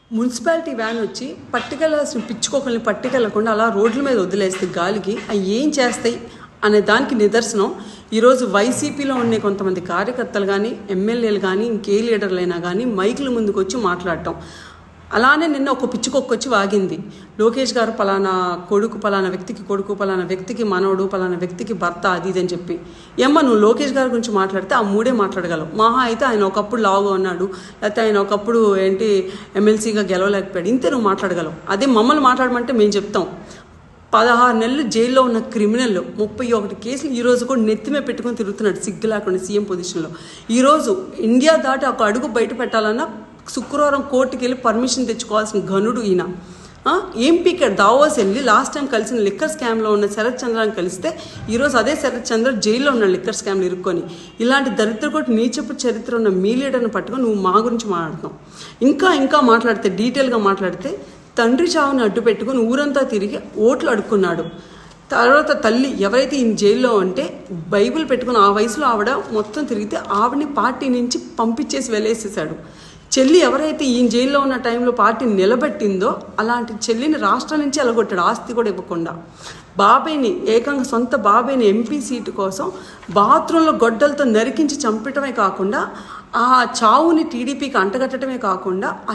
Municipality van వచ్చి పట్టుకెళ్లాల్సిన పిచ్చుకోకల్ని పట్టుకెళ్లకుండా అలా రోడ్ల మీద వదిలేస్తే గాలికి అవి ఏం చేస్తాయి అనే దానికి నిదర్శనం ఈరోజు వైసీపీలో ఉండే కొంతమంది కార్యకర్తలు కానీ ఎమ్మెల్యేలు కానీ ఇంకే లీడర్లైనా కానీ మైకుల ముందుకు వచ్చి మాట్లాడటం. అలానే నిన్న ఒక పిచ్చుకొక్క వచ్చి వాగింది. లోకేష్ గారు పలానా కొడుకు, పలానా వ్యక్తికి కొడుకు, పలానా వ్యక్తికి మనవడు, పలానా వ్యక్తికి భర్త, అది ఇది అని చెప్పి. ఏమ్మా నువ్వు లోకేష్ గారి గురించి మాట్లాడితే ఆ మూడే మాట్లాడగలవు. మహా అయితే ఆయన ఒకప్పుడు లావుగా ఉన్నాడు, లేకపోతే ఆయన ఒకప్పుడు ఎమ్మెల్సీగా గెలవలేకపోయాడు, ఇంతే నువ్వు మాట్లాడగలవు. అదే మమ్మల్ని మాట్లాడమంటే మేము చెప్తాం. 16 నెలలు జైల్లో ఉన్న క్రిమినల్ 31 కేసులు ఈరోజు కూడా నెత్తిమే పెట్టుకొని తిరుగుతున్నాడు సిగ్గు లేకుండా సీఎం పొజిషన్లో. ఈరోజు ఇండియా దాటి ఒక అడుగు బయట పెట్టాలన్నా శుక్రవారం కోర్టుకి వెళ్ళి పర్మిషన్ తెచ్చుకోవాల్సిన ఘనుడు ఈయన. ఏం పీకాడు? దావోస్ వెళ్ళి లాస్ట్ టైం కలిసిన లిక్కర్ స్కామ్లో ఉన్న శరత్ చంద్రాన్ని కలిస్తే ఈరోజు అదే శరత్ చంద్ర జైల్లో ఉన్నాడు లిక్కర్ స్కామ్లు ఇరుక్కొని. ఇలాంటి దరిద్ర కొట్టి నీచపు చరిత్ర ఉన్న మీ లీడర్ని పట్టుకొని నువ్వు మా గురించి మాట్లాడుతున్నావు. ఇంకా మాట్లాడితే డీటెయిల్గా మాట్లాడితే తండ్రి చావుని అడ్డు పెట్టుకుని ఊరంతా తిరిగి ఓట్లు అడుక్కున్నాడు. తర్వాత తల్లి ఎవరైతే ఈయన జైల్లో అంటే బైబిల్ పెట్టుకుని ఆ వయసులో ఆవిడ మొత్తం తిరిగితే ఆవిడని పార్టీ నుంచి పంపించేసి వెళ్ళేసేసాడు. చెల్లి ఎవరైతే ఈయన జైల్లో ఉన్న టైంలో పార్టీని నిలబెట్టిందో అలాంటి చెల్లిని రాష్ట్రం నుంచి ఎలగొట్టాడు, ఆస్తి కూడా ఇవ్వకుండా. బాబాయ్ని ఏకంగా సొంత బాబాయ్ని ఎంపీ సీటు కోసం బాత్రూంలో గొడ్డలతో నరికించి చంపటమే కాకుండా ఆ చావుని టీడీపీకి అంటగట్టడమే కాకుండా ఆ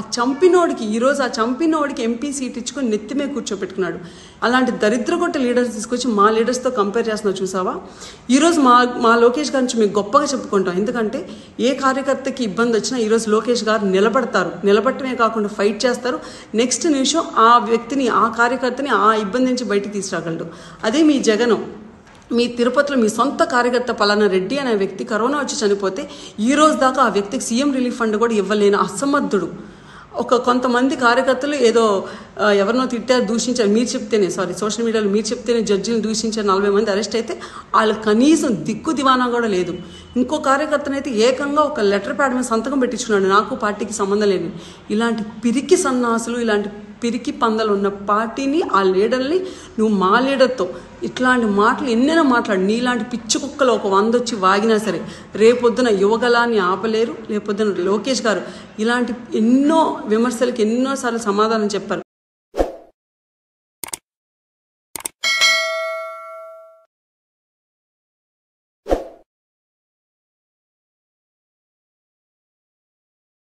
చంపినోడికి ఎంపీ సీట్ ఇచ్చుకొని నెత్తిమే కూర్చోపెట్టుకున్నాడు. అలాంటి దరిద్రగొట్ట లీడర్స్ తీసుకొచ్చి మా లీడర్స్తో కంపేర్ చేస్తున్నావు చూసావా? ఈరోజు మా లోకేష్ గారి నుంచి మేము గొప్పగా చెప్పుకుంటాం. ఎందుకంటే ఏ కార్యకర్తకి ఇబ్బంది వచ్చినా ఈరోజు లోకేష్ గారు నిలబడటమే కాకుండా ఫైట్ చేస్తారు. నెక్స్ట్ నిమిషం ఆ వ్యక్తిని, ఆ కార్యకర్తని ఆ ఇబ్బంది నుంచి బయటికి తీసుకురాగలడు. అదే మీ జగను. మీ తిరుపతిలో మీ సొంత కార్యకర్త పలానా రెడ్డి అనే వ్యక్తి కరోనా వచ్చి చనిపోతే ఈ రోజు దాకా ఆ వ్యక్తికి సీఎం రిలీఫ్ ఫండ్ కూడా ఇవ్వలేని అసమర్థుడు. కొంతమంది కార్యకర్తలు ఏదో ఎవరినో తిట్టారు, దూషించారు, మీరు చెప్తేనే సోషల్ మీడియాలో మీరు చెప్తేనే జడ్జిని దూషించారు, 40 మంది అరెస్ట్ అయితే వాళ్ళు కనీసం దిక్కు దివానా కూడా లేదు. ఇంకో కార్యకర్తనైతే ఏకంగా ఒక లెటర్ ప్యాడ్ మీద సంతకం పెట్టించుకున్నాడు, నాకు పార్టీకి సంబంధం లేదు. ఇలాంటి పిరికి సన్నాసులు, ఇలాంటి పిరికి పందలు ఉన్న పార్టీని, ఆ లీడర్ని నువ్వు మా లీడర్తో ఇట్లాంటి మాటలు ఎన్నైనా మాట్లాడు. నీలాంటి పిచ్చి కుక్కలు ఒక 100 వచ్చి వాగినా సరే రేపొద్దున యువగలాన్ని ఆపలేరు. రేపొద్దున లోకేష్ గారు ఇలాంటి ఎన్నో విమర్శలకి ఎన్నోసార్లు సమాధానం చెప్పారు.